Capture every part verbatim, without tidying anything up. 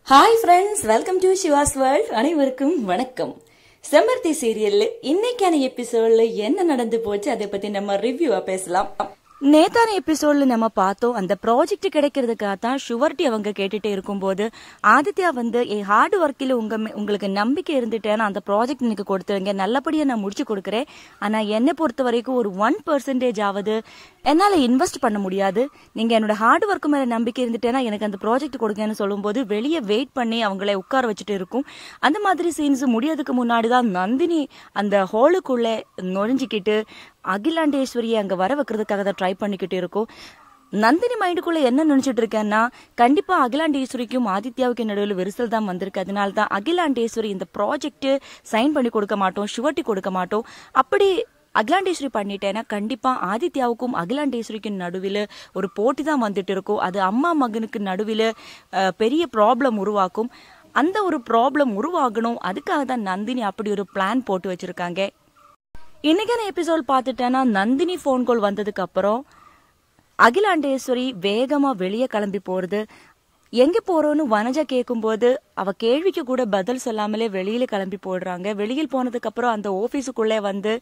Hi friends, welcome to Siva's world. அனைவருக்கும் வணக்கம். செம்பருத்தி சீரியல்ல இன்னைக்கான எபிசோட்ல என்ன நடந்து போச்சு அதை பத்தி நம்ம ரிவ்யூவா பேசலாம். நேத்தான எபிசோட்ல நம்ம பார்த்தோம், அந்த ப்ராஜெக்ட் கிடைக்கிறதுக்காக தான் ஷுவர்ட்டி அவங்க கேட்டுட்டே இருக்கும்போது ஆதித்யா வந்து என் ஹார்ட் ஒர்க்கில் உங்க உங்களுக்கு நம்பிக்கை இருந்துட்டேன்னா அந்த ப்ராஜெக்ட் எனக்கு கொடுத்துருங்க, நல்லபடியா நான் முடிச்சு கொடுக்குறேன். ஆனா என்னை பொறுத்த வரைக்கும் ஒரு ஒன் பர்சன்டேஜ் ஆகுது என்னால இன்வெஸ்ட் பண்ண முடியாது. நீங்க என்னோட ஹார்ட் ஒர்க்கு மேல நம்பிக்கை இருந்துட்டேன்னா எனக்கு அந்த ப்ராஜெக்ட் கொடுங்கன்னு சொல்லும்போது வெளியே வெயிட் பண்ணி அவங்களை உட்கார வச்சுட்டு இருக்கும். அந்த மாதிரி சீன்ஸ் முடியறதுக்கு முன்னாடிதான் நந்தினி அந்த ஹாலுக்குள்ள நுழைஞ்சிக்கிட்டு அகிலாண்டேஸ்வரியை அங்க வர வைக்கிறதுக்காக தான் ட்ரை பண்ணிக்கிட்டு இருக்கும். நந்தினி மைண்டுக்குள்ள என்ன நினைச்சிட்டு இருக்கேன்னா, கண்டிப்பா அகிலாண்டேஸ்வரிக்கும் ஆதித்யாவுக்கு நடுவில் விரிசல் தான் வந்திருக்கு. அதனால தான் அகிலாண்டேஸ்வரி இந்த ப்ராஜெக்ட் சைன் பண்ணி கொடுக்க மாட்டோம், ஷுவர்ட்டி கொடுக்க மாட்டோம், அப்படி அகிலாண்டேஸ்வரி பண்ணிட்டேன்னா கண்டிப்பா ஆதித்யாவுக்கும் அகிலாண்டேஸ்வரிக்கும் நடுவில் ஒரு போட்டி தான் வந்துட்டு இருக்கும். அது அம்மா மகனுக்கு நடுவில் பெரிய ப்ராப்ளம் உருவாக்கும். அந்த ஒரு ப்ராப்ளம் உருவாகணும், அதுக்காக தான் நந்தினி அப்படி ஒரு பிளான் போட்டு வச்சிருக்காங்க. இன்னைக்கான எபிசோட் பார்த்துட்டேன்னா, நந்தினி போன் கால் வந்ததுக்கு அப்புறம் அகிலாண்டேஸ்வரி வேகமா வெளியே கிளம்பி போறது. எங்க போறோன்னு வனஜா கேட்கும் போது அவ கேள்விக்கு கூட பதில் சொல்லாமலே வெளியில கிளம்பி போடுறாங்க. வெளியில் போனதுக்கு அப்புறம் அந்த ஆபீஸுக்குள்ளே வந்து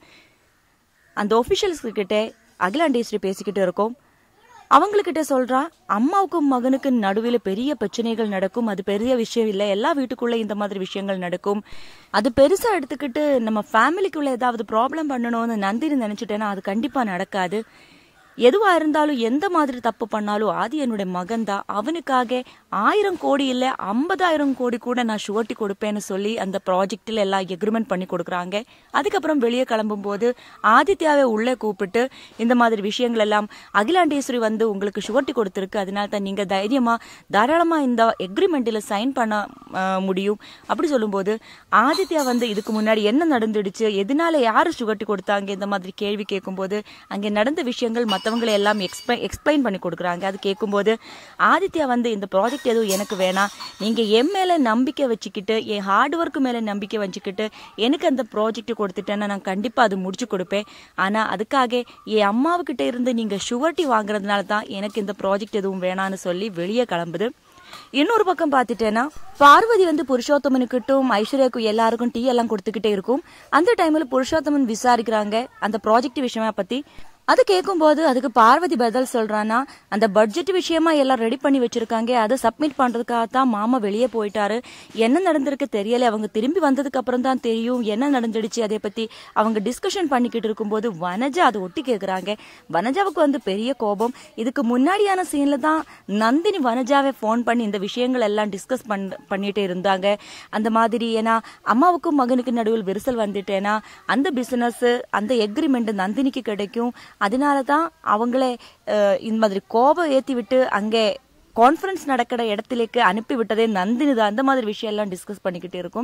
அந்த ஒபிஷியல்ஸ் கிட்ட அகிலாண்டேஸ்வரி பேசிக்கிட்டு இருக்கோம். அவங்கக்கிட்ட சொல்றா, அம்மாவுக்கும் மகனுக்கு நடுவில் பெரிய பிரச்சனைகள் நடக்கும், அது பெரிய விஷயம் இல்லை, எல்லா வீட்டுக்குள்ள இந்த மாதிரி விஷயங்கள் நடக்கும், அது பெருசா எடுத்துக்கிட்டு நம்ம ஃபேமிலிக்குள்ள ஏதாவது ப்ராப்ளம் பண்ணணும்னு நந்தினி நினைச்சிட்டேன்னா அது கண்டிப்பா நடக்காது. எதுவா இருந்தாலும் எந்த மாதிரி தப்பு பண்ணாலும் ஆதி என்னுடைய மகன் தான், அவனுக்காக ஆயிரம் கோடி இல்ல ஐம்பதாயிரம் கோடி கூட நான் ஷுவர்ட்டி கொடுப்பேன்னு சொல்லி அந்த ப்ராஜெக்ட்ல எல்லாம் எக்ரிமெண்ட் பண்ணி கொடுக்குறாங்க. அதுக்கப்புறம் வெளியே கிளம்பும் போது ஆதித்யாவை உள்ளே கூப்பிட்டு இந்த மாதிரி விஷயங்கள் எல்லாம் அகிலாண்டேஸ்வரி வந்து உங்களுக்கு ஷுவர்ட்டி கொடுத்துருக்கு, அதனால தான் நீங்க தைரியமா தாராளமா இந்த எக்ரிமெண்ட்ல சைன் பண்ண முடியும் அப்படி சொல்லும்போது ஆதித்யா வந்து இதுக்கு முன்னாடி என்ன நடந்துடுச்சு, எதனால யாரு ஷுவர்ட்டி கொடுத்தாங்க இந்த மாதிரி கேள்வி கேட்கும்போது அங்கே நடந்த விஷயங்கள் மற்றவங்களை எல்லாம் எக்ஸ்பிளைன் எக்ஸ்பிளைன் பண்ணி கொடுக்குறாங்க. அது கேட்கும்போது ஆதித்யா வந்து இந்த ப்ராஜெக்ட் எதுவும் எனக்கு வேணாம், நீங்க என் மேல நம்பிக்கை வச்சுக்கிட்டு என் ஹார்ட் ஒர்க்கு மேல நம்பிக்கை வச்சுக்கிட்டு எனக்கு அந்த ப்ராஜெக்ட் கொடுத்துட்டேன்னா நான் கண்டிப்பா அது முடிச்சு கொடுப்பேன். ஆனா அதுக்காக என் அம்மாவுக்கிட்ட இருந்து நீங்க ஷுவர்ட்டி வாங்குறதுனால தான் எனக்கு இந்த ப்ராஜெக்ட் எதுவும் வேணான்னு சொல்லி வெளியே கிளம்புது. இன்னொரு பக்கம் பாத்துட்டேன்னா பார்வதி வந்து புருஷோத்தமனுக்கிட்டும் ஐஸ்வர்யாவுக்கும் எல்லாருக்கும் டீ எல்லாம் கொடுத்துக்கிட்டே இருக்கும். அந்த டைம்ல புருஷோத்தமன் விசாரிக்கிறாங்க அந்த ப்ராஜெக்ட் விஷயமா பத்தி. அது கேட்கும் போது அதுக்கு பார்வதி பதில் சொல்றான்னா, அந்த பட்ஜெட் விஷயமா எல்லாம் ரெடி பண்ணி வச்சிருக்காங்க, அதை சப்மிட் பண்றதுக்காக தான் மாமா வெளியே போயிட்டாரு, என்ன நடந்திருக்கு தெரியல, அவங்க திரும்பி வந்ததுக்கு அப்புறம் தான் தெரியும் என்ன நடந்துடுச்சு. அதை பத்தி அவங்க டிஸ்கஷன் பண்ணிக்கிட்டு இருக்கும்போது வனஜா அதை ஒட்டி கேட்கறாங்க. வனஜாவுக்கு வந்து பெரிய கோபம். இதுக்கு முன்னாடியான சீன்ல தான் நந்தினி வனஜாவை போன் பண்ணி இந்த விஷயங்கள் எல்லாம் டிஸ்கஸ் பண்ணிட்டே இருந்தாங்க. அந்த மாதிரி ஏன்னா அம்மாவுக்கும் மகனுக்கு நடுவில் விரிசல் வந்துட்டேன்னா அந்த பிசினஸ் அந்த எக்ரிமெண்ட் நந்தினிக்கு கிடைக்கும், அதனாலதான் அவங்களே இந்த மாதிரி கோபம் ஏத்தி விட்டு அங்கே கான்ஃபரன்ஸ் நடக்கிற இடத்திலேக்கு அனுப்பி விட்டதே நந்தினி தான். அந்த மாதிரி விஷயம் எல்லாம் டிஸ்கஸ் பண்ணிக்கிட்டே இருக்கும்.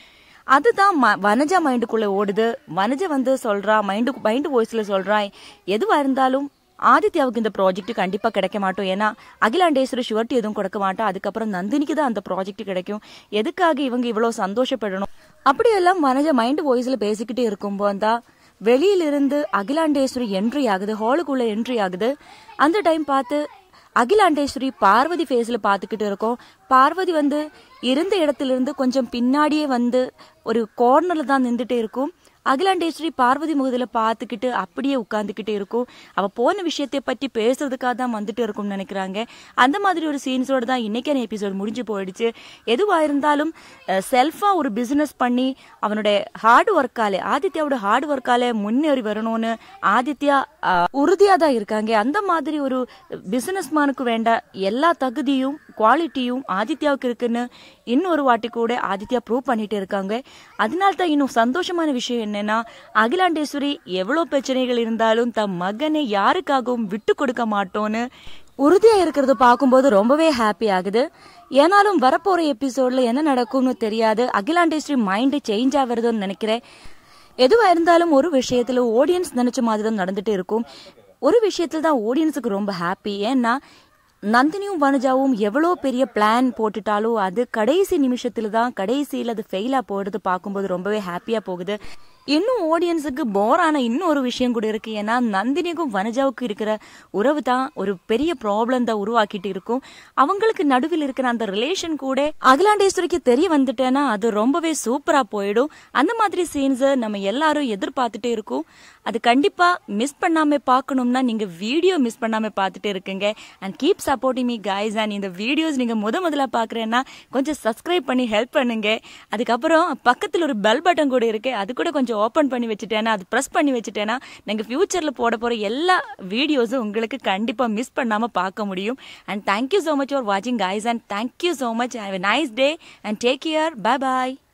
அதுதான் வனஜா மைண்டுக்குள்ள ஓடுது. வனஜா வந்து சொல்றா, மைண்டு மைண்டு வாய்ஸ்ல சொல்றா, எதுவா இருந்தாலும் ஆதித்யாவுக்கு இந்த ப்ராஜெக்ட் கண்டிப்பா கிடைக்க மாட்டோம், ஏன்னா அகிலாண்டேஸ்வரி ஷுவர்ட்டி எதுவும் கொடுக்க மாட்டோம், அதுக்கப்புறம் நந்தினிக்கு தான் அந்த ப்ராஜெக்ட் கிடைக்கும், எதுக்காக இவங்க இவ்வளவு சந்தோஷப்படணும் அப்படியெல்லாம் வனஜா மைண்டு வாய்ஸ்ல பேசிக்கிட்டே இருக்கும்போது தான் வெளியிலிருந்து அகிலாண்டேஸ்வரி என்ட்ரி ஆகுது, ஹாலுக்குள்ள என்ட்ரி ஆகுது. அந்த டைம் பார்த்து அகிலாண்டேஸ்வரி பார்வதி ஃபேஸ்ல பாத்துக்கிட்டு இருக்கோம். பார்வதி வந்து இருந்த இடத்துல இருந்து கொஞ்சம் பின்னாடியே வந்து ஒரு கார்னர்ல தான் நின்றுட்டே இருக்கும். அகிலாண்டேஸ்வரி பார்வதி முகத்துல பாத்துக்கிட்டு அப்படியே உட்கார்ந்துகிட்டே இருக்கும். அவ போன விஷயத்தை பற்றி பேசுறதுக்காக தான் வந்துட்டு இருக்கும்னு நினைக்கிறாங்க. அந்த மாதிரி ஒரு சீன்ஸோட தான் இன்னைக்கான எபிசோட் முடிஞ்சு போயிடுச்சு. எதுவா இருந்தாலும் செல்ஃபா ஒரு பிசினஸ் பண்ணி அவனுடைய ஹார்ட் ஒர்க்காலே ஆதித்யாவோட ஹார்ட் ஒர்க்காலே முன்னேறி வரணும்னு ஆதித்யா உறுதியா தான் இருக்காங்க. அந்த மாதிரி ஒரு பிசினஸ் மேனுக்கு வேண்ட எல்லா தகுதியும் குவாலிட்டியும் ஆதித்யாவுக்கு இருக்குன்னு இன்னொரு வாட்டி கூட ஆதித்யா ப்ரூவ் பண்ணிட்டு இருக்காங்க. அதனால தான் இன்னும் சந்தோஷமான விஷயம் என்னன்னா, அகிலாண்டேஸ்வரி எவ்வளவு பிரச்சனைகள் இருந்தாலும் தம் மகனை யாருக்காகவும் விட்டு கொடுக்க மாட்டோன்னு உறுதியா இருக்கிறது பார்க்கும்போது ரொம்பவே ஹாப்பி ஆகுது. ஏனாலும் வரப்போற எபிசோட்ல என்ன நடக்கும்னு தெரியாது. அகிலாண்டேஸ்வரி மைண்ட் சேஞ்ச் ஆகுறதுன்னு நினைக்கிறேன். எதுவா இருந்தாலும் ஒரு விஷயத்துல ஆடியன்ஸ் நினைச்ச மாதிரி தான் நடந்துட்டு இருக்கும். ஒரு விஷயத்துல தான் ஆடியன்ஸுக்கு ரொம்ப ஹாப்பி. ஏன்னா நந்தினியும் வனஜாவும் எவ்வளோ பெரிய பிளான் போட்டுட்டாலும் அது கடைசி நிமிஷத்துல தான் கடைசியில் அது ஃபெயிலா போடுறது பார்க்கும்போது ரொம்பவே ஹாப்பியா போகுது. இன்னும் ஆடியன்ஸுக்கு போரான இன்னும் ஒரு விஷயம் கூட இருக்கு. ஏன்னா நந்தினிக்கும் வனஜாவுக்கும் இருக்கிற உறவு தான் ஒரு பெரிய ப்ராப்ளம் தான் உருவாக்கிட்டு இருக்கும். அவங்களுக்கு நடுவில் இருக்கிற அந்த ரிலேஷன் கூட அகிலாண்டேஸ்வரிக்கு தெரிய வந்துட்டேன்னா அது ரொம்பவே சூப்பரா போயிடும். அந்த மாதிரி சீன்ஸ் நம்ம எல்லாரும் எதிர்பார்த்துட்டே இருக்கோம். அது கண்டிப்பா மிஸ் பண்ணாம பார்க்கணும்னா நீங்க வீடியோ மிஸ் பண்ணாம பார்த்துட்டு இருக்குங்க. And keep supporting me guys. And இந்த வீடியோஸ் நீங்க முத முதல்ல பாக்குறேன்னா கொஞ்சம் சப்ஸ்கிரைப் பண்ணி ஹெல்ப் பண்ணுங்க. அதுக்கப்புறம் பக்கத்துல ஒரு பெல் பட்டன் கூட இருக்கு, அது கூட கொஞ்சம் ஓபன் பண்ணி வச்சுட்டேன்னா, அது பிரஸ் பண்ணி வச்சுட்டேன்னா நீங்க ஃபியூச்சர்ல போட போற எல்லா வீடியோஸும் உங்களுக்கு கண்டிப்பா மிஸ் பண்ணாம பார்க்க முடியும். And thank you so much for watching guys, and thank you so much. Have a nice day and take care. Bye bye.